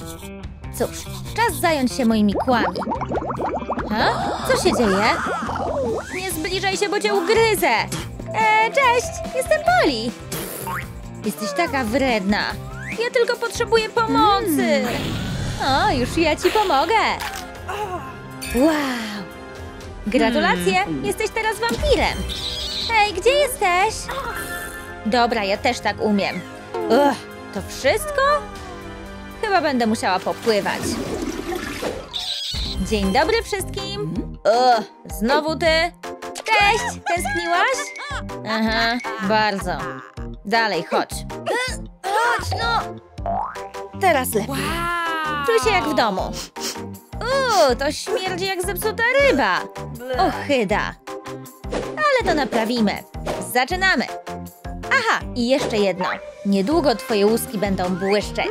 Cóż, czas zająć się moimi kłami. Co się dzieje? Nie zbliżaj się, bo cię ugryzę. Cześć, jestem Poli. Jesteś taka wredna. Ja tylko potrzebuję pomocy. O, już ja ci pomogę. Wow. Gratulacje, jesteś teraz wampirem. Hej, gdzie jesteś? Dobra, ja też tak umiem. To wszystko? Chyba będę musiała popływać. Dzień dobry wszystkim. Znowu ty? Cześć, tęskniłaś? Aha, bardzo. Dalej, chodź. Chodź, no. Teraz lepiej. Czuję się jak w domu. To śmierdzi jak zepsuta ryba. Ochyda. Ale to naprawimy. Zaczynamy. Aha, i jeszcze jedno. Niedługo twoje łuski będą błyszczeć.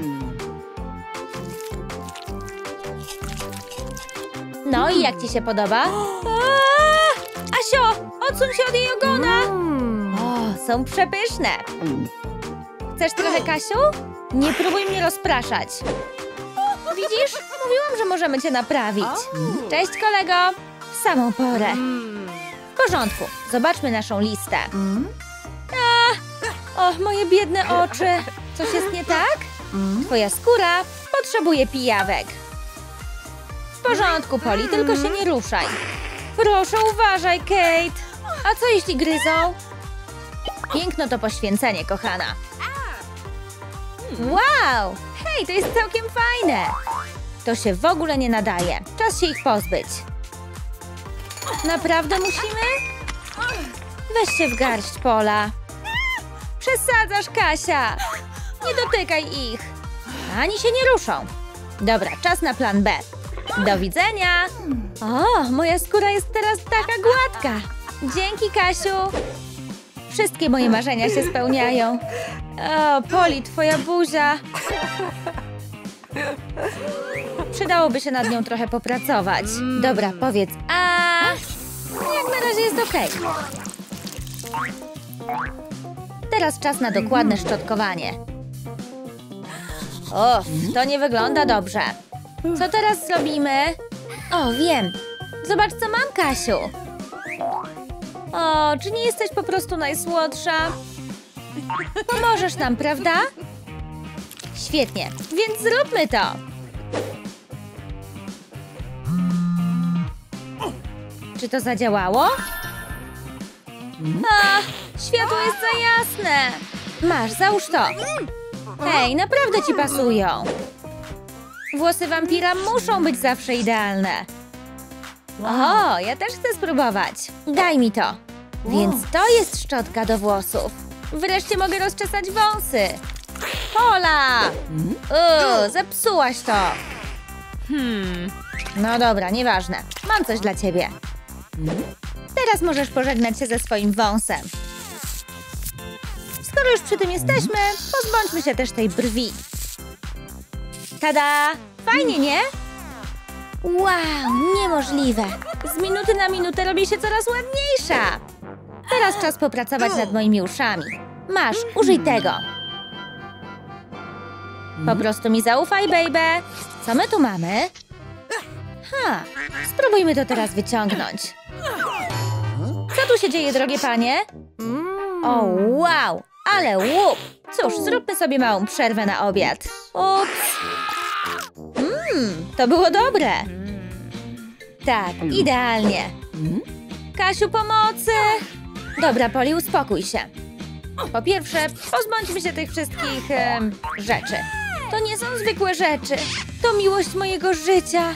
No i jak ci się podoba? Asio, odsuń się od jej ogona! O, są przepyszne. Chcesz trochę, Kasiu? Nie próbuj mnie rozpraszać. Widzisz? Mówiłam, że możemy cię naprawić. Cześć, kolego. W samą porę. W porządku. Zobaczmy naszą listę. O, moje biedne oczy. Coś jest nie tak? Twoja skóra potrzebuje pijawek. W porządku, Poli, tylko się nie ruszaj. Proszę, uważaj, Kate. A co jeśli gryzą? Piękno to poświęcenie, kochana. Wow! Hej, to jest całkiem fajne. To się w ogóle nie nadaje. Czas się ich pozbyć. Naprawdę musimy? Weź się w garść, Pola. Przesadzasz, Kasia. Nie dotykaj ich. Ani się nie ruszą. Dobra, czas na plan B. Do widzenia. O, moja skóra jest teraz taka gładka. Dzięki, Kasiu. Wszystkie moje marzenia się spełniają. O, Poli, twoja buzia. Przydałoby się nad nią trochę popracować. Dobra, powiedz jak na razie jest okej. Teraz czas na dokładne szczotkowanie. To nie wygląda dobrze. Co teraz zrobimy? O, wiem. Zobacz, co mam, Kasiu. O, czy nie jesteś po prostu najsłodsza? Pomożesz nam, prawda? Świetnie, więc zróbmy to. Czy to zadziałało? Światło jest za jasne. Masz, załóż to. Hej, naprawdę ci pasują. Włosy wampira muszą być zawsze idealne. O, ja też chcę spróbować. Daj mi to. Więc to jest szczotka do włosów. Wreszcie mogę rozczesać wąsy. Pola! Zepsułaś to. No dobra, nieważne. Mam coś dla ciebie. Teraz możesz pożegnać się ze swoim wąsem. Skoro już przy tym jesteśmy, pozbądźmy się też tej brwi. Tada! Fajnie, nie? Wow, niemożliwe. Z minuty na minutę robi się coraz ładniejsza. Teraz czas popracować nad moimi uszami. Masz, użyj tego. Po prostu mi zaufaj, baby. Co my tu mamy? Spróbujmy to teraz wyciągnąć. Co tu się dzieje, drogie panie? O, wow, ale łup. Cóż, zróbmy sobie małą przerwę na obiad. Ups. To było dobre. Tak, idealnie. Kasiu, pomocy! Dobra, Poli, uspokój się. Po pierwsze, pozbądźmy się tych wszystkich rzeczy. To nie są zwykłe rzeczy. To miłość mojego życia.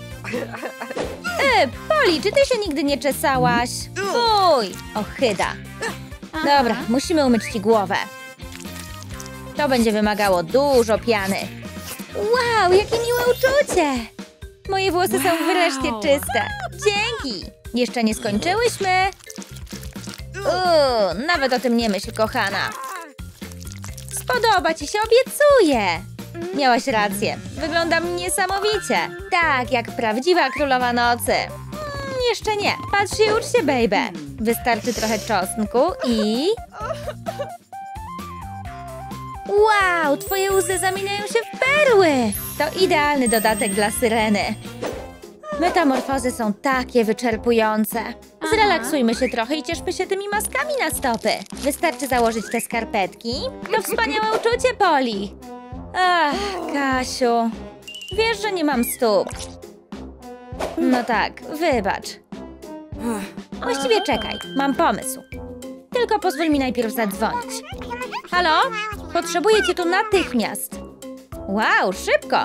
Poli, czy ty się nigdy nie czesałaś? Fuj, ochyda. Dobra, musimy umyć ci głowę. To będzie wymagało dużo piany. Wow, jakie miłe uczucie! Moje włosy są wreszcie czyste. Dzięki! Jeszcze nie skończyłyśmy. Nawet o tym nie myśl, kochana. Spodoba ci się, obiecuję. Miałaś rację. Wyglądam niesamowicie. Tak, jak prawdziwa królowa nocy. Jeszcze nie. Patrz się, ucz się, baby. Wystarczy trochę czosnku i... Wow, twoje łzy zamieniają się w perły. To idealny dodatek dla Syreny. Metamorfozy są takie wyczerpujące. Zrelaksujmy się trochę i cieszmy się tymi maskami na stopy. Wystarczy założyć te skarpetki. To wspaniałe uczucie, Poli. Ach, Kasiu. Wiesz, że nie mam stóp. No tak, wybacz. Właściwie czekaj, mam pomysł. Tylko pozwól mi najpierw zadzwonić. Halo? Potrzebuję cię tu natychmiast. Wow, szybko.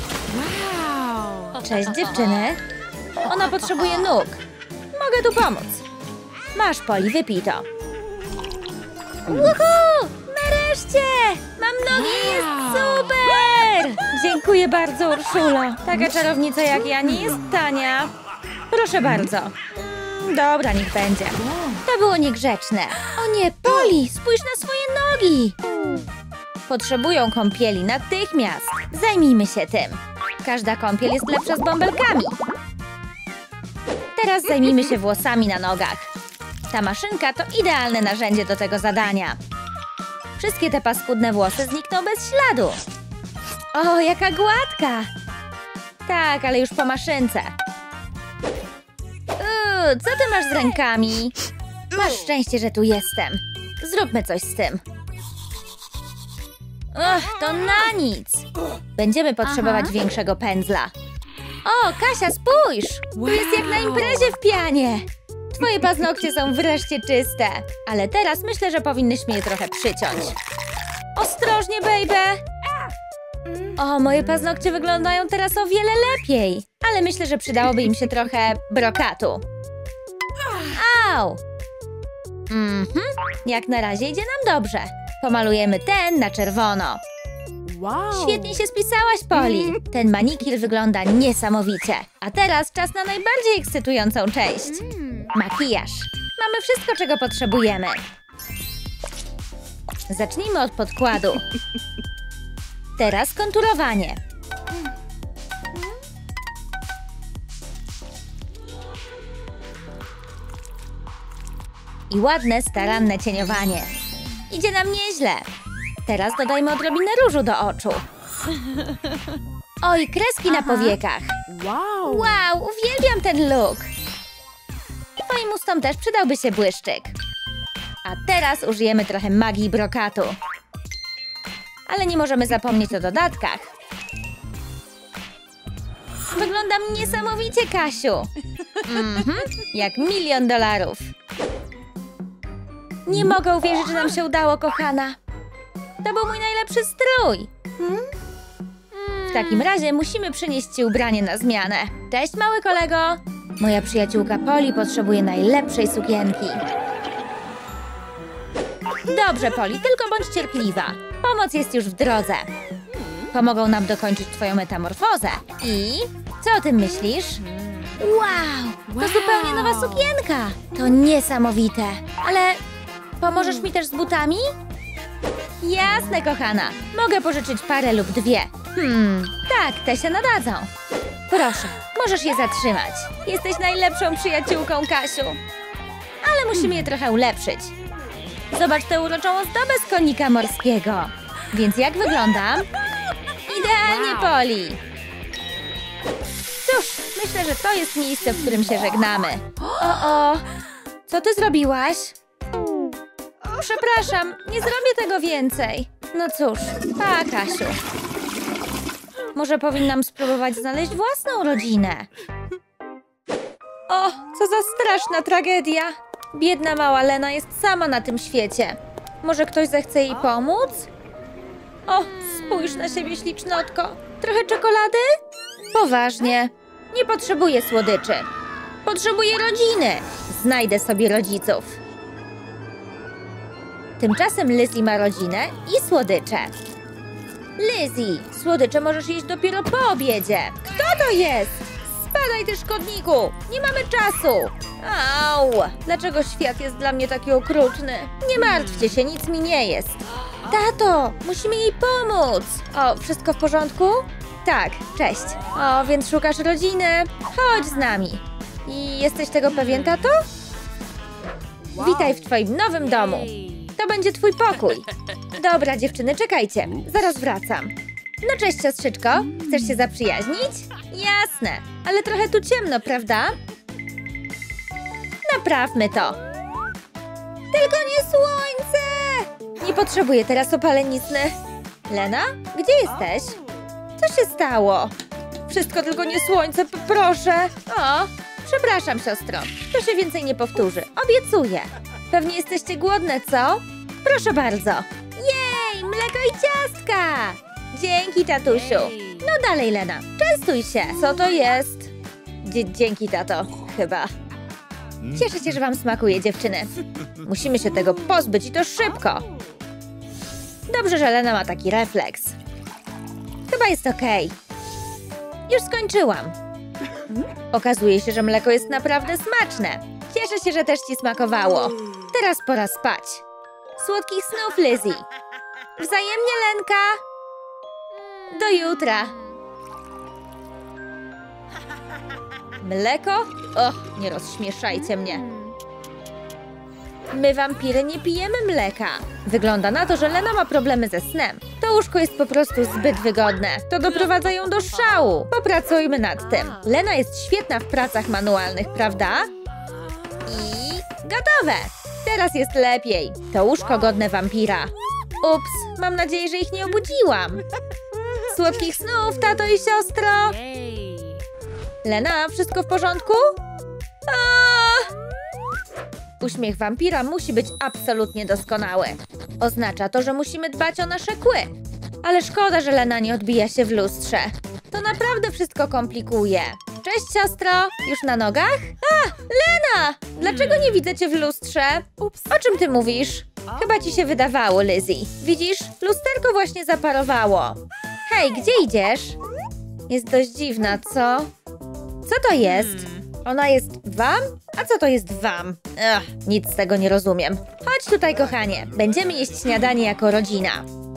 Cześć, dziewczyny. Ona potrzebuje nóg. Mogę tu pomóc. Masz, Poli, wypij to. Uhu! Nareszcie! Mam nogi, jest super! Dziękuję bardzo, Urszulo. Taka czarownica jak ja nie jest tania. Proszę bardzo. Dobra, niech będzie. To było niegrzeczne. O nie, Poli, spójrz na swoje nogi. Potrzebują kąpieli natychmiast. Zajmijmy się tym. Każda kąpiel jest lepsza z bąbelkami. Teraz zajmijmy się włosami na nogach. Ta maszynka to idealne narzędzie do tego zadania. Wszystkie te paskudne włosy znikną bez śladu. O, jaka gładka! Tak, ale już po maszynce. Co ty masz z rękami? Masz szczęście, że tu jestem. Zróbmy coś z tym. To na nic. Będziemy potrzebować większego pędzla. O, Kasia, spójrz! Tu jest jak na imprezie w pianie. Twoje paznokcie są wreszcie czyste. Ale teraz myślę, że powinnyśmy je trochę przyciąć. Ostrożnie, baby! O, moje paznokcie wyglądają teraz o wiele lepiej. Ale myślę, że przydałoby im się trochę brokatu. Au! Jak na razie idzie nam dobrze. Pomalujemy ten na czerwono. Wow. Świetnie się spisałaś, Poli. Ten manikir wygląda niesamowicie. A teraz czas na najbardziej ekscytującą część. Makijaż. Mamy wszystko, czego potrzebujemy. Zacznijmy od podkładu. Teraz konturowanie. I ładne, staranne cieniowanie. Idzie nam nieźle. Teraz dodajmy odrobinę różu do oczu. Oj, kreski na powiekach. Wow. Wow, uwielbiam ten look. Twoim ustom też przydałby się błyszczyk. A teraz użyjemy trochę magii brokatu. Ale nie możemy zapomnieć o dodatkach. Wyglądam niesamowicie, Kasiu. Jak $1 000 000. Nie mogę uwierzyć, że nam się udało, kochana. To był mój najlepszy strój. W takim razie musimy przynieść ci ubranie na zmianę. Cześć, mały kolego. Moja przyjaciółka Poli potrzebuje najlepszej sukienki. Dobrze, Poli, tylko bądź cierpliwa. Pomoc jest już w drodze. Pomogą nam dokończyć twoją metamorfozę. I co o tym myślisz? Wow, to zupełnie nowa sukienka. To niesamowite. Ale pomożesz mi też z butami? Jasne, kochana. Mogę pożyczyć parę lub dwie. Tak, te się nadadzą. Proszę, możesz je zatrzymać. Jesteś najlepszą przyjaciółką, Kasiu. Ale musimy je trochę ulepszyć. Zobacz tę uroczą ozdobę z konika morskiego. Więc jak wyglądam? Idealnie, Poli. Cóż, myślę, że to jest miejsce, w którym się żegnamy. O, co ty zrobiłaś? Przepraszam, nie zrobię tego więcej. No cóż, pa, Kasiu. Może powinnam spróbować znaleźć własną rodzinę. O, co za straszna tragedia. Biedna mała Lena jest sama na tym świecie. Może ktoś zechce jej pomóc? O, spójrz na siebie, ślicznotko. Trochę czekolady? Poważnie. Nie potrzebuję słodyczy. Potrzebuję rodziny. Znajdę sobie rodziców. Tymczasem Lizzie ma rodzinę i słodycze. Lizzie, słodycze możesz jeść dopiero po obiedzie. Kto to jest? Spadaj, ty szkodniku! Nie mamy czasu! Au! Dlaczego świat jest dla mnie taki okrutny? Nie martwcie się, nic mi nie jest. Tato, musimy jej pomóc. O, wszystko w porządku? Tak, cześć. O, więc szukasz rodziny? Chodź z nami. I jesteś tego pewien, tato? Witaj w twoim nowym domu. To będzie twój pokój. Dobra, dziewczyny, czekajcie. Zaraz wracam. No cześć, siostrzyczko. Chcesz się zaprzyjaźnić? Jasne, ale trochę tu ciemno, prawda? Naprawmy to. Tylko nie słońce! Nie potrzebuję teraz opalenizny. Lena, gdzie jesteś? Co się stało? Wszystko tylko nie słońce, proszę. O, przepraszam, siostro. To się więcej nie powtórzy. Obiecuję. Pewnie jesteście głodne, co? Proszę bardzo. Jej, mleko i ciastka! Dzięki, tatusiu. No dalej, Lena, częstuj się. Co to jest? Dzięki, tato, chyba. Cieszę się, że wam smakuje, dziewczyny. Musimy się tego pozbyć i to szybko. Dobrze, że Lena ma taki refleks. Chyba jest okej. Już skończyłam. Okazuje się, że mleko jest naprawdę smaczne. Cieszę się, że też ci smakowało. Teraz pora spać. Słodkich snów, Lizzie. Wzajemnie, Lenka. Do jutra. Mleko? Och, nie rozśmieszajcie mnie. My, wampiry, nie pijemy mleka. Wygląda na to, że Lena ma problemy ze snem. To łóżko jest po prostu zbyt wygodne. To doprowadza ją do szału. Popracujmy nad tym. Lena jest świetna w pracach manualnych, prawda? I gotowe. Teraz jest lepiej. To łóżko godne wampira. Ups, mam nadzieję, że ich nie obudziłam. Słodkich snów, tato i siostro. Lena, wszystko w porządku? Uśmiech wampira musi być absolutnie doskonały. Oznacza to, że musimy dbać o nasze kły. Ale szkoda, że Lena nie odbija się w lustrze. To naprawdę wszystko komplikuje. Cześć, siostro. Już na nogach? Lena! Dlaczego nie widzę cię w lustrze? Ups. O czym ty mówisz? Chyba ci się wydawało, Lizzie. Widzisz? Lusterko właśnie zaparowało. Hej, gdzie idziesz? Jest dość dziwna, co? Co to jest? Ona jest wam? A co to jest wam? Nic z tego nie rozumiem. Chodź tutaj, kochanie. Będziemy jeść śniadanie jako rodzina.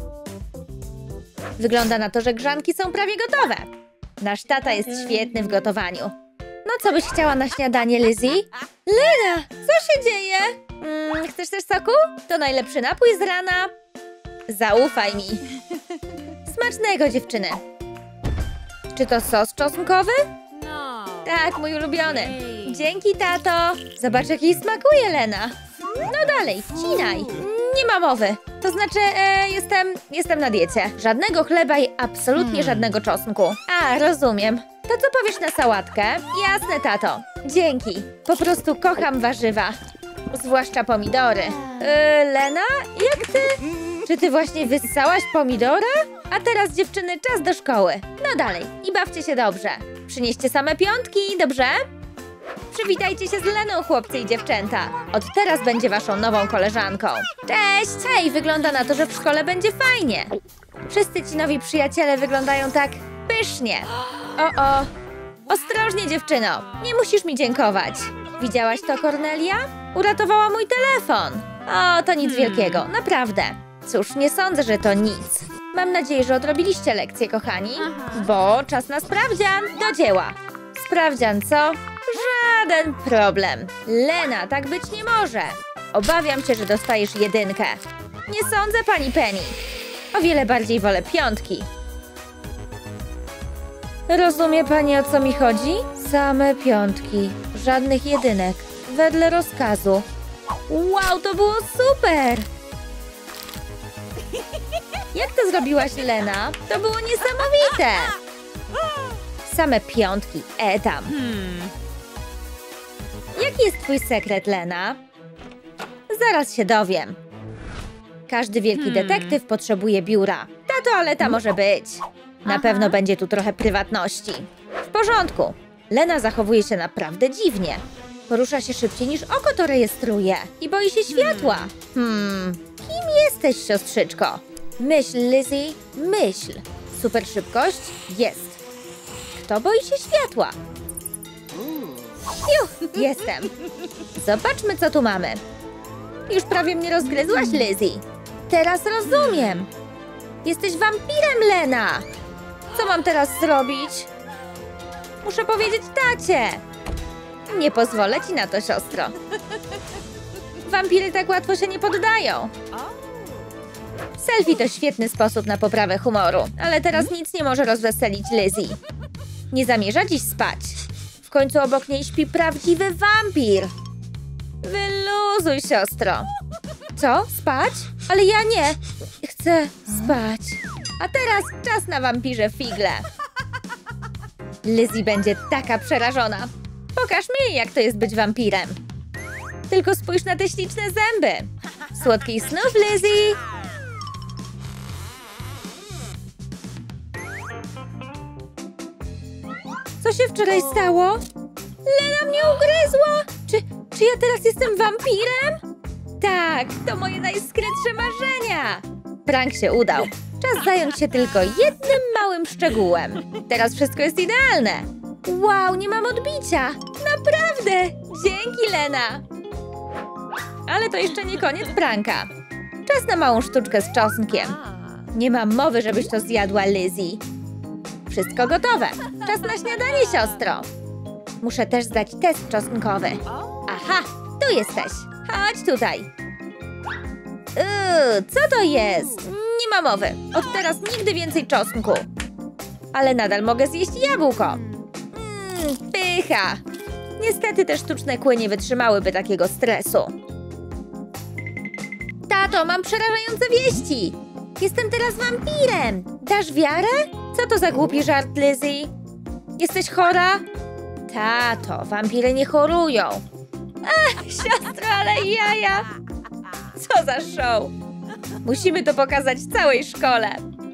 Wygląda na to, że grzanki są prawie gotowe. Nasz tata jest świetny w gotowaniu. No co byś chciała na śniadanie, Lizzie? Lena, co się dzieje? Chcesz też soku? To najlepszy napój z rana. Zaufaj mi. Smacznego, dziewczyny. Czy to sos czosnkowy? Tak, mój ulubiony. Dzięki, tato. Zobacz, jak jej smakuje, Lena. No dalej, wcinaj. Nie ma mowy. To znaczy, jestem na diecie. Żadnego chleba i absolutnie żadnego czosnku. Rozumiem. To co powiesz na sałatkę? Jasne, tato. Dzięki. Po prostu kocham warzywa. Zwłaszcza pomidory. Lena, jak ty? Czy ty właśnie wyssałaś pomidora? A teraz, dziewczyny, czas do szkoły. No dalej i bawcie się dobrze. Przynieście same piątki, dobrze? Przywitajcie się z Leną, chłopcy i dziewczęta. Od teraz będzie waszą nową koleżanką. Cześć! Hej, wygląda na to, że w szkole będzie fajnie. Wszyscy ci nowi przyjaciele wyglądają tak pysznie. O. Ostrożnie, dziewczyno. Nie musisz mi dziękować. Widziałaś to, Kornelia? Uratowała mój telefon. O, to nic wielkiego, naprawdę. Cóż, nie sądzę, że to nic. Mam nadzieję, że odrobiliście lekcję, kochani. Bo czas na sprawdzian. Do dzieła. Sprawdzian, co? Żaden problem. Lena, tak być nie może. Obawiam się, że dostajesz 1. Nie sądzę, pani Penny. O wiele bardziej wolę 5. Rozumie pani, o co mi chodzi? Same 5. Żadnych 1. Wedle rozkazu. Wow, to było super! Jak to zrobiłaś, Lena? To było niesamowite! Same 5. Tam. Jaki jest twój sekret, Lena? Zaraz się dowiem. Każdy wielki detektyw potrzebuje biura. Ta toaleta może być. Na pewno będzie tu trochę prywatności. W porządku. Lena zachowuje się naprawdę dziwnie. Porusza się szybciej niż oko to rejestruje. I boi się światła. Kim jesteś, siostrzyczko? Myśl, Lizzie, myśl. Super szybkość? Jest. Kto boi się światła? Jestem. Zobaczmy, co tu mamy. Już prawie mnie rozgryzłaś, Lizzie. Teraz rozumiem. Jesteś wampirem, Lena. Co mam teraz zrobić? Muszę powiedzieć tacie. Nie pozwolę ci na to, siostro. Wampiry tak łatwo się nie poddają. Selfie to świetny sposób na poprawę humoru, ale teraz nic nie może rozweselić Lizzie. Nie zamierza dziś spać. W końcu obok niej śpi prawdziwy wampir. Wyluzuj, siostro. Co? Spać? Ale ja nie. Chcę spać. A teraz czas na wampirze figle. Lizzie będzie taka przerażona. Pokaż mi, jak to jest być wampirem. Tylko spójrz na te śliczne zęby. Słodkich snów, Lizzie. Co się wczoraj stało? Lena mnie ugryzła! Czy ja teraz jestem wampirem? Tak, to moje najskrytsze marzenia! Prank się udał. Czas zająć się tylko jednym małym szczegółem. Teraz wszystko jest idealne. Wow, nie mam odbicia! Naprawdę! Dzięki, Lena! Ale to jeszcze nie koniec pranka. Czas na małą sztuczkę z czosnkiem. Nie mam mowy, żebyś to zjadła, Lizzie. Wszystko gotowe. Czas na śniadanie, siostro. Muszę też zdać test czosnkowy. Aha, tu jesteś. Chodź tutaj. Co to jest? Nie ma mowy. Od teraz nigdy więcej czosnku. Ale nadal mogę zjeść jabłko. Pycha. Niestety te sztuczne kły nie wytrzymałyby takiego stresu. Tato, mam przerażające wieści. Jestem teraz wampirem. Dasz wiarę? Co to za głupi żart, Lizzie? Jesteś chora? Tato, wampiry nie chorują. Ach, siostro, ale jaja! Co za show! Musimy to pokazać całej szkole.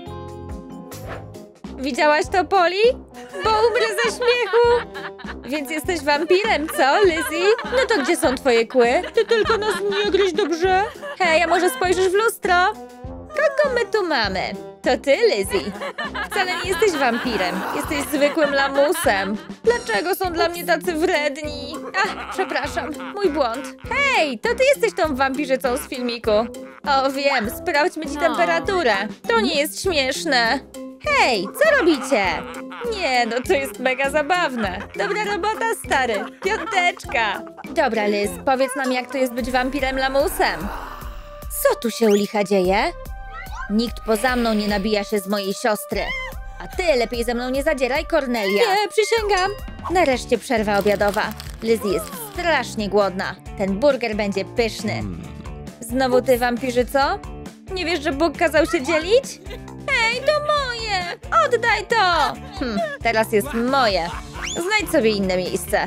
Widziałaś to, Poli? Bo umrę ze śmiechu. Więc jesteś wampirem, co, Lizzie? No to gdzie są twoje kły? Ty tylko nas nie gryź, dobrze? Hej, a może spojrzysz w lustro? Kogo my tu mamy? To ty, Lizzie. Wcale nie jesteś wampirem. Jesteś zwykłym lamusem. Dlaczego są dla mnie tacy wredni? Ach, przepraszam. Mój błąd. Hej, to ty jesteś tą wampirzycą z filmiku. O, wiem. Sprawdźmy ci temperaturę. To nie jest śmieszne. Hej, co robicie? Nie, no to jest mega zabawne. Dobra robota, stary. Piąteczka. Dobra, Liz, powiedz nam, jak to jest być wampirem lamusem. Co tu się u licha dzieje? Nikt poza mną nie nabija się z mojej siostry. A ty lepiej ze mną nie zadzieraj, Cornelia. Nie, przysięgam. Nareszcie przerwa obiadowa. Lizzie jest strasznie głodna. Ten burger będzie pyszny. Znowu ty, wampirzyco? Nie wiesz, że Bóg kazał się dzielić? Hej, to moje! Oddaj to! Teraz jest moje. Znajdź sobie inne miejsce.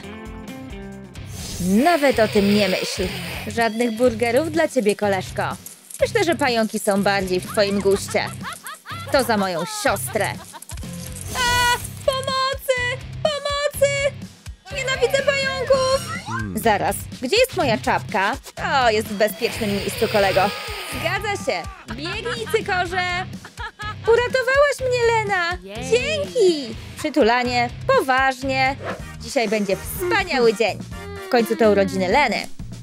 Nawet o tym nie myśl. Żadnych burgerów dla ciebie, koleżko. Myślę, że pająki są bardziej w twoim guście. To za moją siostrę. A! Pomocy! Pomocy! Nienawidzę pająków! Zaraz, gdzie jest moja czapka? O, jest w bezpiecznym miejscu, kolego. Zgadza się. Biegnij, cykorze! Uratowałaś mnie, Lena! Dzięki! Przytulanie, poważnie. Dzisiaj będzie wspaniały dzień. W końcu to urodziny Leny.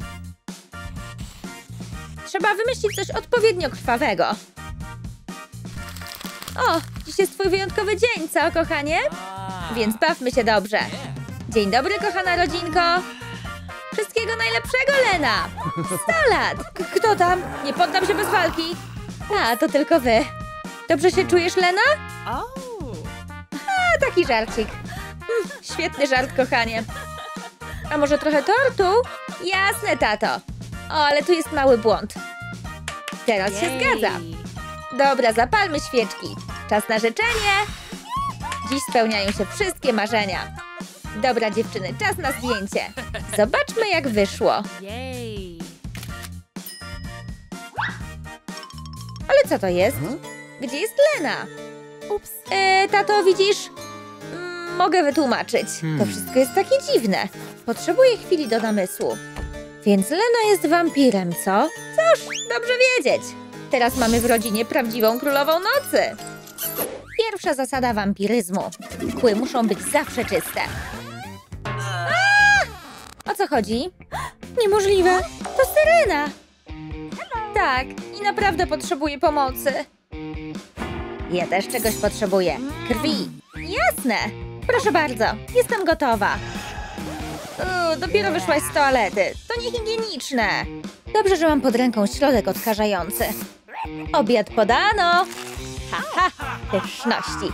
Trzeba wymyślić coś odpowiednio krwawego. O, dziś jest twój wyjątkowy dzień, co, kochanie? Więc bawmy się dobrze. Dzień dobry, kochana rodzinko. Wszystkiego najlepszego, Lena. 100 lat. Kto tam? Nie poddam się bez walki. A, to tylko wy. Dobrze się czujesz, Lena? A, taki żarcik. Świetny żart, kochanie. A może trochę tortu? Jasne, tato. O, ale tu jest mały błąd. Teraz się zgadza. Dobra, zapalmy świeczki. Czas na życzenie. Dziś spełniają się wszystkie marzenia. Dobra, dziewczyny, czas na zdjęcie. Zobaczmy, jak wyszło. Ale co to jest? Gdzie jest Lena? Ups. Tato, widzisz? Mogę wytłumaczyć. To wszystko jest takie dziwne. Potrzebuję chwili do namysłu. Więc Lena jest wampirem, co? Cóż, dobrze wiedzieć. Teraz mamy w rodzinie prawdziwą królową nocy. Pierwsza zasada wampiryzmu. Kły muszą być zawsze czyste. O co chodzi? Niemożliwe. To syrena. Tak, i naprawdę potrzebuję pomocy. Ja też czegoś potrzebuję. Krwi. Jasne. Proszę bardzo, jestem gotowa. Dopiero wyszłaś z toalety. To niehigieniczne. Dobrze, że mam pod ręką środek odkażający. Obiad podano. Haha, pyszności.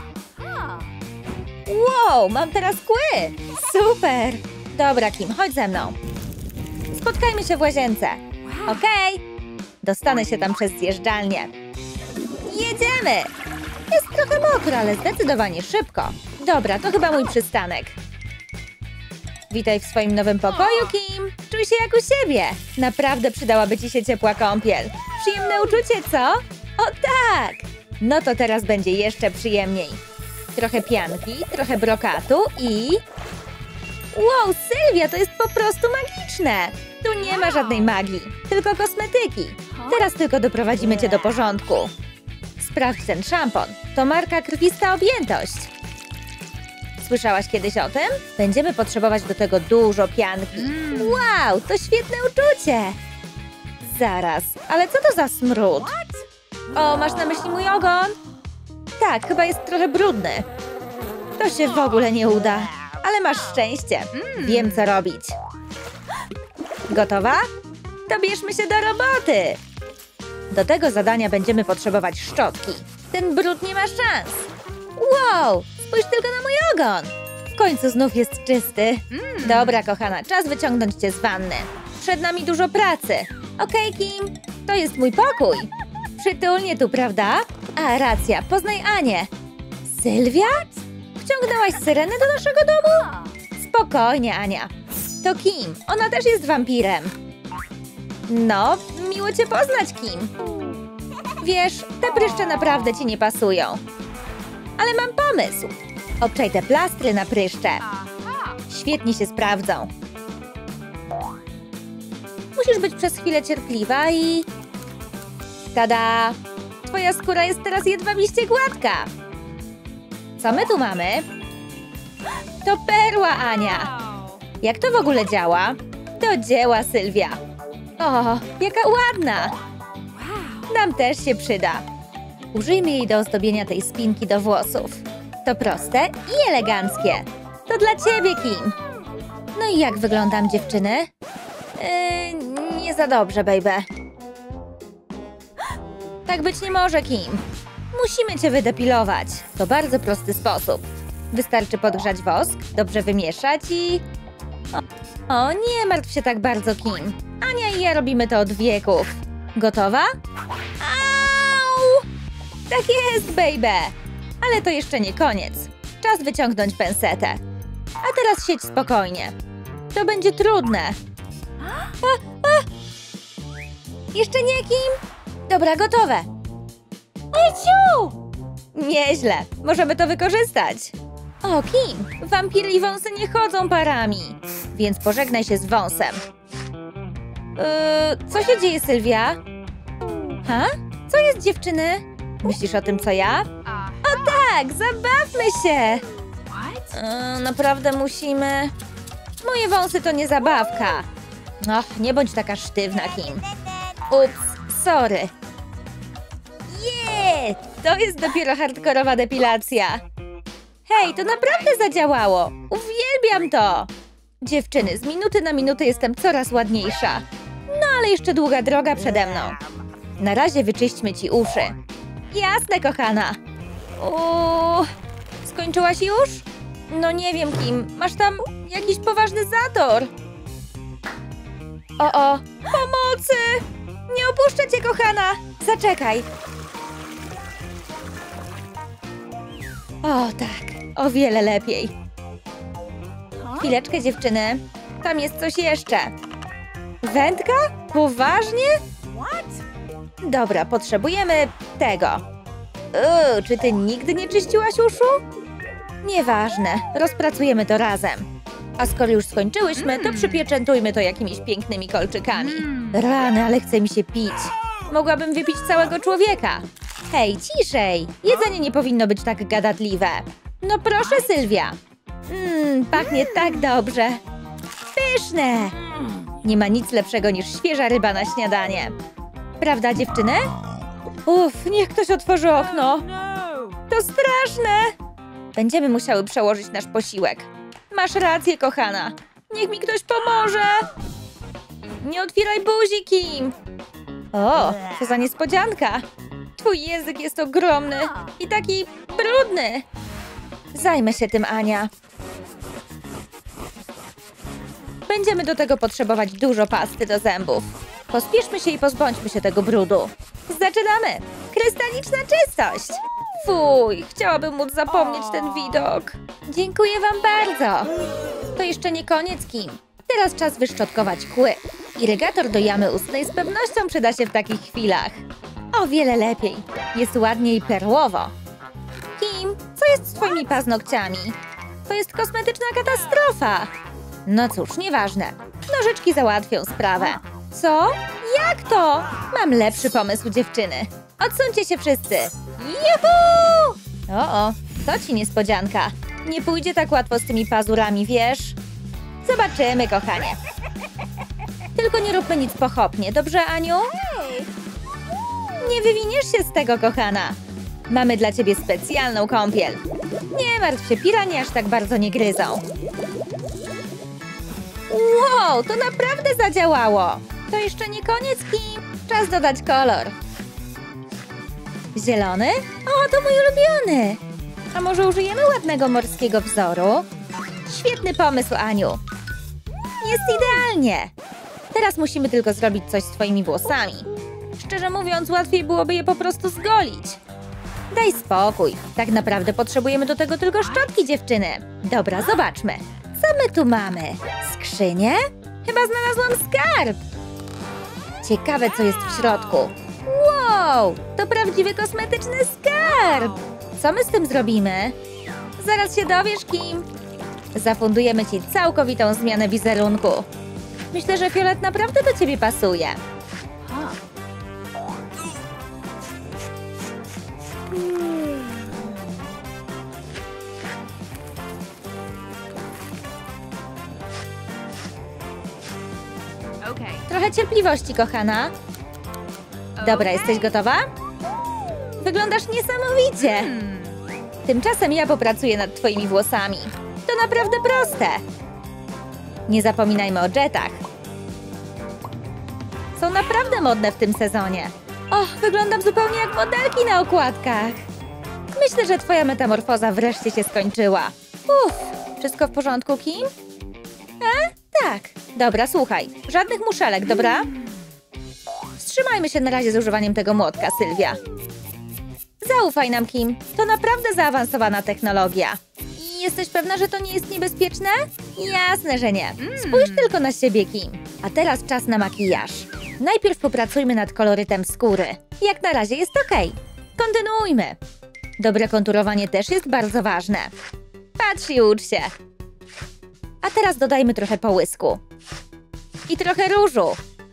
Wow, mam teraz kły. Super. Dobra, Kim, chodź ze mną. Spotkajmy się w łazience. Okej. Dostanę się tam przez zjeżdżalnię. Jedziemy. Jest trochę mokro, ale zdecydowanie szybko. Dobra, to chyba mój przystanek. Witaj w swoim nowym pokoju, Kim. Czuj się jak u siebie. Naprawdę przydałaby ci się ciepła kąpiel. Przyjemne uczucie, co? O tak! No to teraz będzie jeszcze przyjemniej. Trochę pianki, trochę brokatu i... Wow, Sylwia, to jest po prostu magiczne! Tu nie ma żadnej magii, tylko kosmetyki. Teraz tylko doprowadzimy cię do porządku. Sprawdź ten szampon. To marka Krwista Objętość. Słyszałaś kiedyś o tym? Będziemy potrzebować do tego dużo pianki. Wow, to świetne uczucie! Zaraz, ale co to za smród? O, masz na myśli mój ogon? Tak, chyba jest trochę brudny. To się w ogóle nie uda. Ale masz szczęście. Wiem, co robić. Gotowa? To bierzmy się do roboty. Do tego zadania będziemy potrzebować szczotki. Ten brud nie ma szans. Wow, spójrz tylko na mój ogon. W końcu znów jest czysty. Dobra, kochana, czas wyciągnąć cię z wanny. Przed nami dużo pracy. Okej, Kim, to jest mój pokój. Przytulnie tu, prawda? A, racja, poznaj Anię. Sylwia? Wciągnęłaś syrenę do naszego domu? Spokojnie, Ania. To Kim, ona też jest wampirem. No, miło cię poznać, Kim. Wiesz, te pryszcze naprawdę ci nie pasują. Ale mam pomysł. Obczaj te plastry na pryszcze. Świetnie się sprawdzą. Musisz być przez chwilę cierpliwa i... Tada! Twoja skóra jest teraz jedwabiście gładka. Co my tu mamy? To perła, Ania. Jak to w ogóle działa? Do dzieła, Sylwia. O, jaka ładna. Nam też się przyda. Użyjmy jej do ozdobienia tej spinki do włosów. To proste i eleganckie. To dla ciebie, Kim. No i jak wyglądam, dziewczyny? Nie za dobrze, baby. Tak być nie może, Kim. Musimy cię wydepilować. To bardzo prosty sposób. Wystarczy podgrzać wosk, dobrze wymieszać i... O, nie martw się tak bardzo, Kim. Ania i ja robimy to od wieków. Gotowa? Au! Tak jest, baby. Ale to jeszcze nie koniec. Czas wyciągnąć pensetę. A teraz siedź spokojnie. To będzie trudne. Jeszcze nie, Kim? Dobra, gotowe. Eciu! Nieźle. Możemy to wykorzystać. O, Kim, wampiry i wąsy nie chodzą parami. Więc pożegnaj się z wąsem. Co się dzieje, Sylwia? Ha? Co jest, dziewczyny? Myślisz o tym, co ja? O tak, zabawmy się! Naprawdę musimy... Moje wąsy to nie zabawka. Och, nie bądź taka sztywna, Kim. Ups, sorry. To jest dopiero hardkorowa depilacja. Hej, to naprawdę zadziałało. Uwielbiam to. Dziewczyny, z minuty na minutę jestem coraz ładniejsza. No ale jeszcze długa droga przede mną. Na razie wyczyśćmy ci uszy. Jasne, kochana. Skończyłaś już? No nie wiem, Kim. Masz tam jakiś poważny zator. O, pomocy! Nie opuszczę cię, kochana. Zaczekaj. O tak, o wiele lepiej. Chwileczkę, dziewczyny. Tam jest coś jeszcze. Wędka? Poważnie? Dobra, potrzebujemy tego. Czy ty nigdy nie czyściłaś uszu? Nieważne, rozpracujemy to razem. A skoro już skończyłyśmy, to przypieczętujmy to jakimiś pięknymi kolczykami. Rany, ale chce mi się pić. Mogłabym wypić całego człowieka. Hej, ciszej! Jedzenie nie powinno być tak gadatliwe. No proszę, Sylwia. Pachnie tak dobrze. Pyszne! Nie ma nic lepszego niż świeża ryba na śniadanie. Prawda, dziewczyny? Niech ktoś otworzy okno. To straszne! Będziemy musiały przełożyć nasz posiłek. Masz rację, kochana. Niech mi ktoś pomoże. Nie otwieraj buzi, Kim. O, co za niespodzianka. Twój język jest ogromny i taki brudny. Zajmę się tym, Ania. Będziemy do tego potrzebować dużo pasty do zębów. Pospieszmy się i pozbądźmy się tego brudu. Zaczynamy! Krystaliczna czystość! Fuj, chciałabym móc zapomnieć ten widok. Dziękuję wam bardzo. To jeszcze nie koniec, Kim. Teraz czas wyszczotkować kły. Irygator do jamy ustnej z pewnością przyda się w takich chwilach. O wiele lepiej. Jest ładnie i perłowo. Kim, co jest z twoimi paznokciami? To jest kosmetyczna katastrofa. No cóż, nieważne. Nożyczki załatwią sprawę. Co? Jak to? Mam lepszy pomysł, dziewczyny. Odsuńcie się wszyscy. Juhu! O, to ci niespodzianka. Nie pójdzie tak łatwo z tymi pazurami, wiesz? Zobaczymy, kochanie. Tylko nie róbmy nic pochopnie, dobrze, Aniu? Nie wywiniesz się z tego, kochana. Mamy dla ciebie specjalną kąpiel. Nie martw się, piranie aż tak bardzo nie gryzą. Wow, to naprawdę zadziałało. To jeszcze nie koniec, Kim. Czas dodać kolor. Zielony? O, to mój ulubiony. A może użyjemy ładnego morskiego wzoru? Świetny pomysł, Aniu. Jest idealnie. Teraz musimy tylko zrobić coś z twoimi włosami. Szczerze mówiąc, łatwiej byłoby je po prostu zgolić. Daj spokój. Tak naprawdę potrzebujemy do tego tylko szczotki, dziewczyny. Dobra, zobaczmy. Co my tu mamy? Skrzynię? Chyba znalazłam skarb. Ciekawe, co jest w środku. Wow, to prawdziwy kosmetyczny skarb. Co my z tym zrobimy? Zaraz się dowiesz, Kim. Zafundujemy ci całkowitą zmianę wizerunku. Myślę, że fiolet naprawdę do ciebie pasuje. Trochę cierpliwości, kochana. Dobra, jesteś gotowa? Wyglądasz niesamowicie. Tymczasem ja popracuję nad twoimi włosami. To naprawdę proste. Nie zapominajmy o jetach. Są naprawdę modne w tym sezonie. Och, wyglądam zupełnie jak modelki na okładkach. Myślę, że twoja metamorfoza wreszcie się skończyła. Wszystko w porządku, Kim? Tak. Dobra, słuchaj. Żadnych muszelek, dobra? Wstrzymajmy się na razie z używaniem tego młotka, Sylwia. Zaufaj nam, Kim. To naprawdę zaawansowana technologia. I jesteś pewna, że to nie jest niebezpieczne? Jasne, że nie. Spójrz tylko na siebie, Kim. A teraz czas na makijaż. Najpierw popracujmy nad kolorytem skóry. Jak na razie jest okej. Kontynuujmy. Dobre konturowanie też jest bardzo ważne. Patrz i ucz się. A teraz dodajmy trochę połysku. I trochę różu.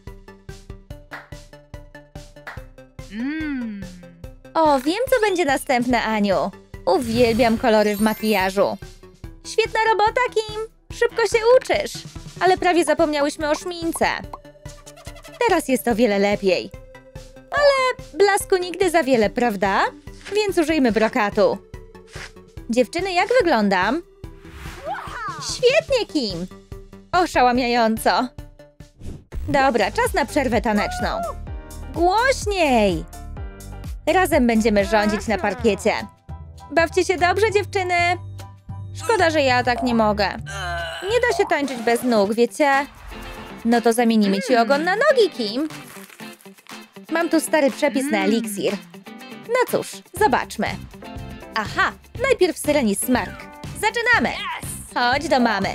O, wiem, co będzie następne, Aniu. Uwielbiam kolory w makijażu. Świetna robota, Kim. Szybko się uczysz. Ale prawie zapomniałyśmy o szmince. Teraz jest o wiele lepiej. Ale blasku nigdy za wiele, prawda? Więc użyjmy brokatu. Dziewczyny, jak wyglądam? Świetnie, Kim. Oszałamiająco. Dobra, czas na przerwę taneczną. Głośniej! Razem będziemy rządzić na parkiecie. Bawcie się dobrze, dziewczyny. Szkoda, że ja tak nie mogę. Nie da się tańczyć bez nóg, wiecie? No to zamienimy ci ogon na nogi, Kim. Mam tu stary przepis na eliksir. No cóż, zobaczmy. Aha, najpierw syreni smark. Zaczynamy! Chodź do mamy.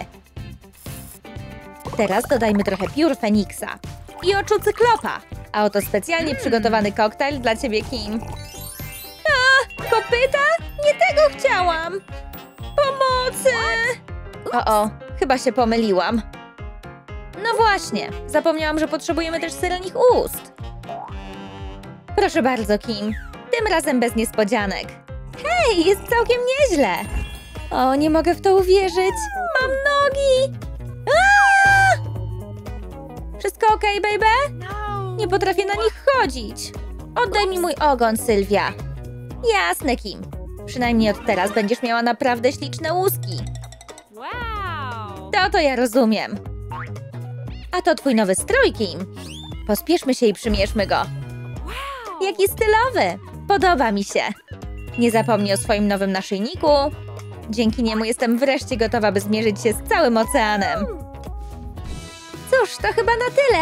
Teraz dodajmy trochę piór Feniksa i oczu cyklopa. A oto specjalnie przygotowany koktajl dla ciebie, Kim. A, kopyta? Nie tego chciałam! Pomocy! O, chyba się pomyliłam. No właśnie, zapomniałam, że potrzebujemy też syrenich ust. Proszę bardzo, Kim. Tym razem bez niespodzianek. Hej, jest całkiem nieźle. O, nie mogę w to uwierzyć. Mam nogi! Aaaa! Wszystko okej, baby? Nie potrafię na nich chodzić. Oddaj mi mój ogon, Sylwia. Jasne, Kim. Przynajmniej od teraz będziesz miała naprawdę śliczne łuski. Wow! To ja rozumiem. A to twój nowy strój, Kim. Pospieszmy się i przymierzmy go. Jaki stylowy! Podoba mi się. Nie zapomnij o swoim nowym naszyjniku. Dzięki niemu jestem wreszcie gotowa, by zmierzyć się z całym oceanem. Cóż, to chyba na tyle.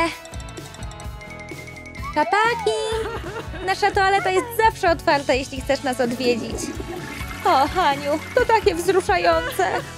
Papaki! Nasza toaleta jest zawsze otwarta, jeśli chcesz nas odwiedzić. O, Haniu, to takie wzruszające.